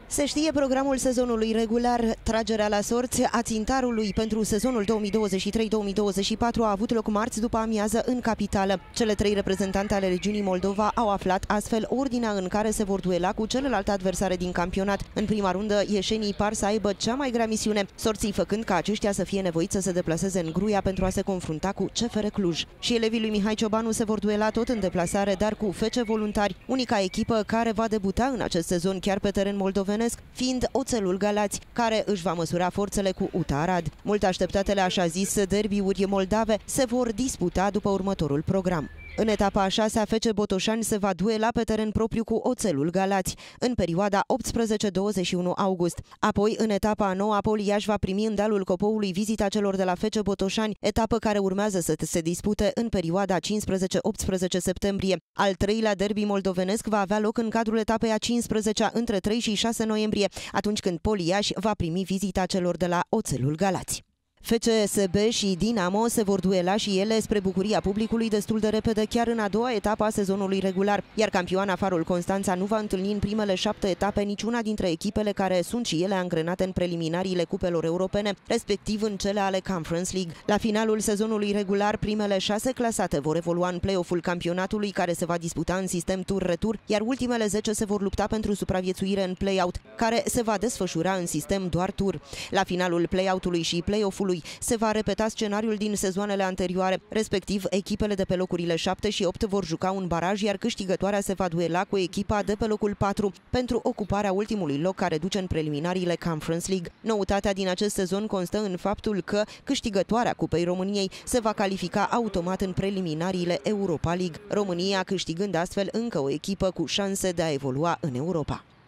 Se știe programul sezonului regular. Tragerea la sorți a țintarului pentru sezonul 2023-2024 a avut loc marți după amiază în capitală. Cele trei reprezentante ale regiunii Moldova au aflat astfel ordinea în care se vor duela cu celelalte adversare din campionat. În prima rundă, ieșenii par să aibă cea mai grea misiune, sorții făcând ca aceștia să fie nevoiți să se deplaseze în Gruia pentru a se confrunta cu CFR Cluj. Și elevii lui Mihai Ciobanu se vor duela tot în deplasare, dar cu FC Voluntari, unica echipă care va debuta în acest sezon chiar pe teren moldovenesc, fiind Oțelul Galați, care își va măsura forțele cu UTA Arad. Mult așteptatele așa zis derbiuri moldave se vor disputa după următorul program. În etapa a 6-a, FC Botoșani se va duela pe teren propriu cu Oțelul Galați, în perioada 18-21 august. Apoi, în etapa a 9-a, Poliaș va primi în dealul Copoului vizita celor de la FC Botoșani, etapă care urmează să se dispute în perioada 15-18 septembrie. Al treilea derby moldovenesc va avea loc în cadrul etapei a 15-a între 3 și 6 noiembrie, atunci când Poliaș va primi vizita celor de la Oțelul Galați. FCSB și Dinamo se vor duela și ele spre bucuria publicului destul de repede chiar în a doua etapă a sezonului regular, iar campioana Farul Constanța nu va întâlni în primele 7 etape niciuna dintre echipele care sunt și ele angrenate în preliminariile cupelor europene, respectiv în cele ale Conference League. La finalul sezonului regular, primele 6 clasate vor evolua în play-off-ul campionatului, care se va disputa în sistem tur-retur, iar ultimele 10 se vor lupta pentru supraviețuire în play-out, care se va desfășura în sistem doar tur. La finalul play-out-ului și play-off-ului se va repeta scenariul din sezoanele anterioare, respectiv echipele de pe locurile 7 și 8 vor juca un baraj, iar câștigătoarea se va duela cu echipa de pe locul 4 pentru ocuparea ultimului loc care duce în preliminariile Conference League. Noutatea din acest sezon constă în faptul că câștigătoarea Cupei României se va califica automat în preliminariile Europa League, România câștigând astfel încă o echipă cu șanse de a evolua în Europa.